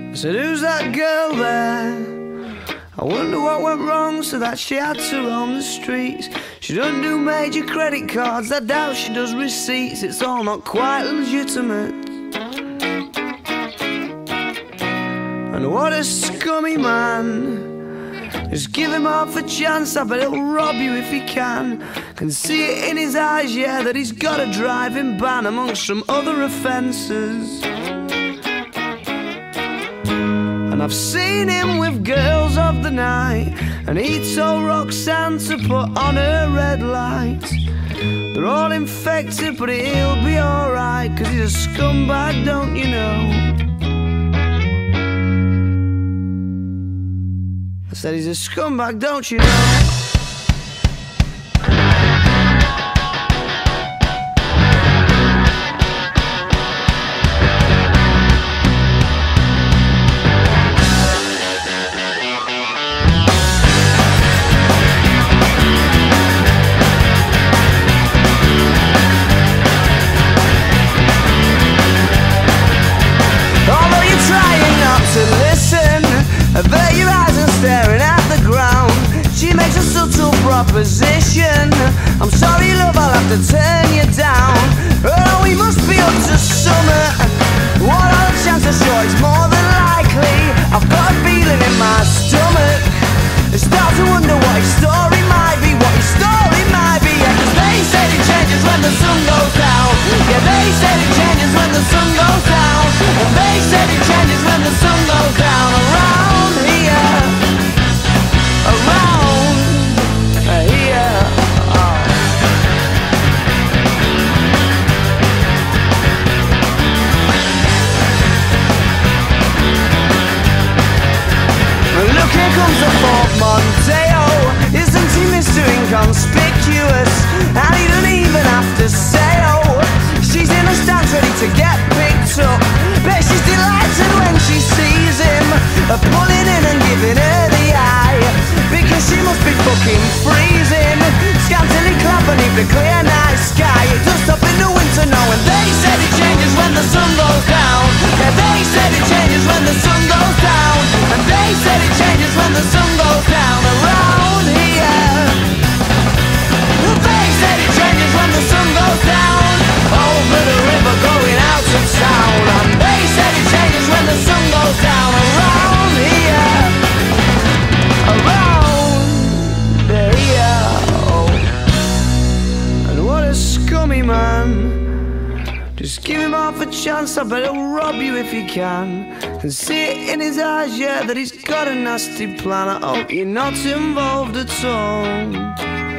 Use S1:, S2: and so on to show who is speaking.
S1: I said, who's that girl there? I wonder what went wrong so that she had to roam the streets. She doesn't do major credit cards, I doubt she does receipts. It's all not quite legitimate. And what a scummy man. Just give him half a chance, I bet he'll rob you if he can. Can see it in his eyes, yeah, that he's got a driving ban amongst some other offences. And I've seen him with girls of the night, and he told Roxanne to put on her red light. They're all infected, but he'll be alright, 'cause he's a scumbag, don't you know? I said he's a scumbag, don't you know? Although you're trying not to listen, avert your eyes and staring at the ground. She makes a subtle proposition. I'm sorry, love, I'll have to turn you down. Oh, we must be up to summer. What are the chances? Sure, it's more than likely. I've got a feeling in my stomach. I start to wonder what his story might be, what his story might be. Yeah, 'cause they said it changes when the sun goes down. Yeah, they said it changes when the sun goes down. And they said it changes when the sun goes down. Around here, around here. Oh. Look, here comes the portmanteau. Isn't he Mr. Inconspicuous? And he doesn't even have to say oh. She's in a stance ready to get picked up. Bet she's delighted when she sees him, pulling in and giving her the eye, because she must be fucking freezing. Scantily clad beneath the clear night sky. It does stop in the winter now, and they said it changes when the sun goes down. Yeah, they said it changes when the sun goes down. And they said it changes when the sun goes down. Around here, they said it changes when the sun goes down. Over the river going out of town. And they said it changes when the sun goes down. Around here, around here. Oh. And what a scummy man. Just give him half a chance, I bet he'll rob you if he can. Can see it in his eyes, yeah, that he's got a nasty plan. I hope you're not involved at all.